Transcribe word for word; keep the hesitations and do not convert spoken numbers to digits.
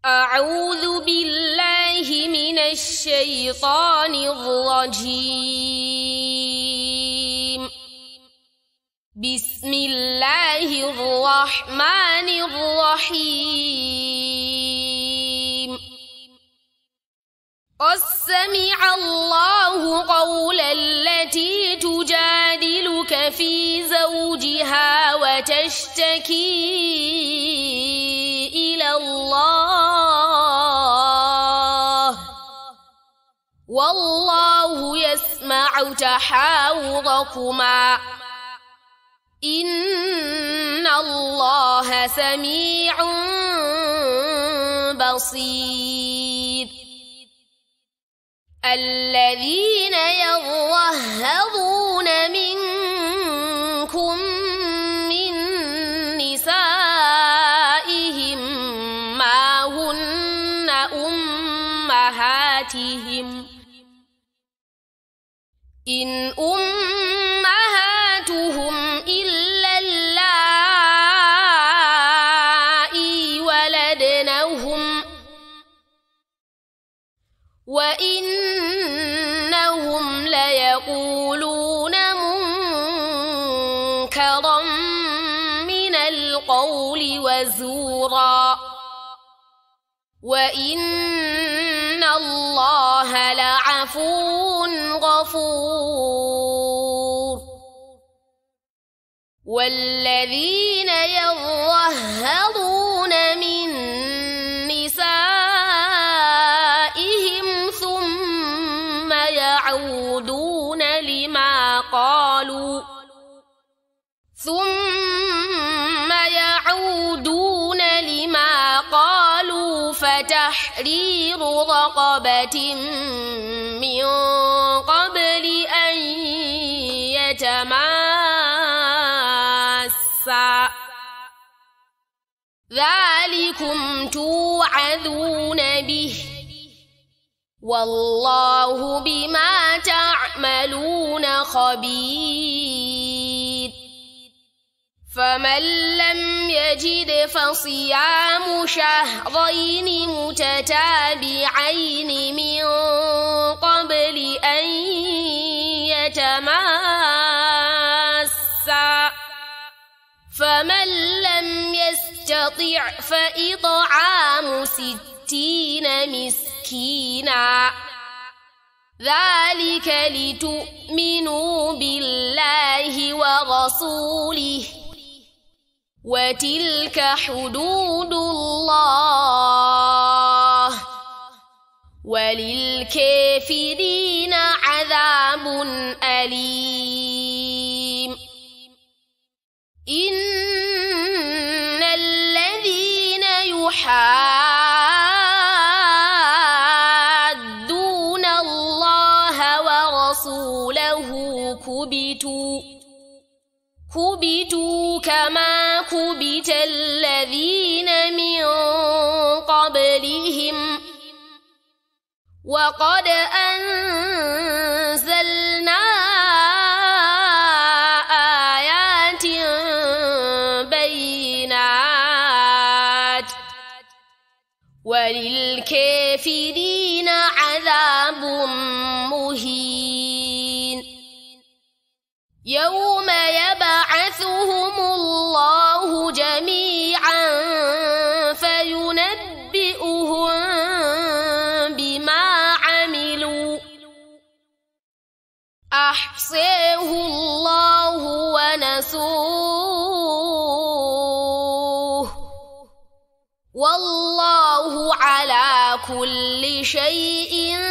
أعوذ بالله من الشيطان الرجيم. بسم الله الرحمن الرحيم. قد سمع الله قول التي تجادلك في زوجها وتشتكي إلى الله والله يسمع تحاوركما إن الله سميع بصير. الذين يظاهرون منكم من نسائهم ما هن أمهاتهم إن أمهاتهم إلا اللائي ولدنهم وإنهم ليقولون منكرا من القول وزورا وإن الله لعفو غفور. والذين يظاهرون من نسائهم ثم يعودون لما قالوا ثم يعودون لما قالوا فتحرير رقبة من قبل أن يتماسا ذلكم توعظون به والله بما تعملون خبير. فمن لم يجد فصيام شهرين متتابعين من قبل أن يتماسا فمن لم يستطع فإطعام ستين مسكينا ذلك لتؤمنوا بالله ورسوله وتلك حدود الله وللكافرين عذاب أليم. إن الذين يحادون الله ورسوله كبتوا كبتوا كما كبت الذين من قبلهم وقد أنزلنا آيات بينات وللكافرين عذاب مهين. يوم يبعثهم الله جميعا فينبئهم بما عملوا أحصاه الله ونسوه والله على كل شيء